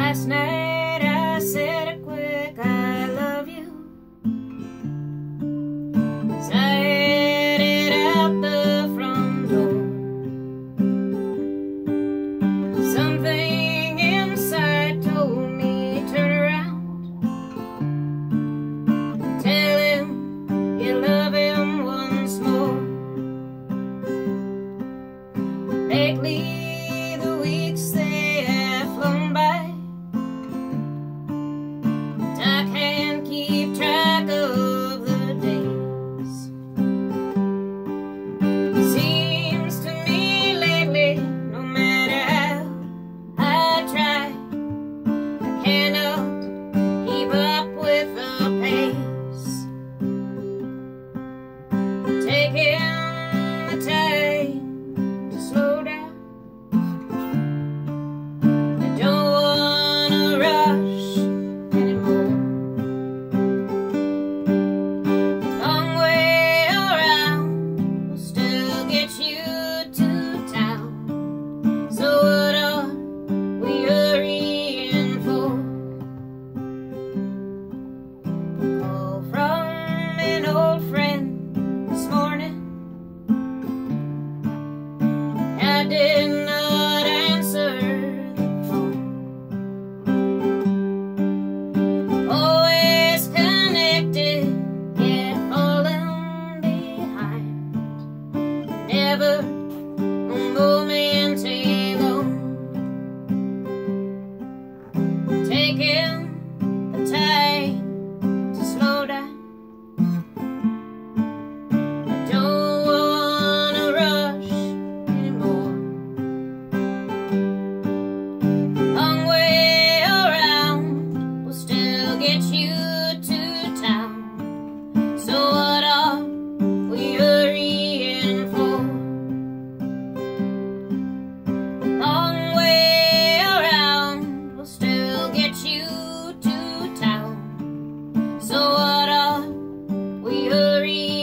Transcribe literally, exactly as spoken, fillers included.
Last night I said a quick I love you as I headed out the front door. Something inside told me turn around, tell him you love him once more. Lately the weeks they have flown by, I can't keep track of the days. Seems to me lately, no matter how I try, I cannot keep up with the pace. Taking the time to slow down, I don't wanna rush anymore. Long way around will still get you to town, so what are we hurrying for? Call from an old friend this morning, I did not answer the phone. Always connected, yet falling behind. Never a moment alone. Taking the time to slow down, I don't wanna rush anymore. Long way around will still get you to town, so what are we hurrying for? Long way around will still get you to town, so what are we hurrying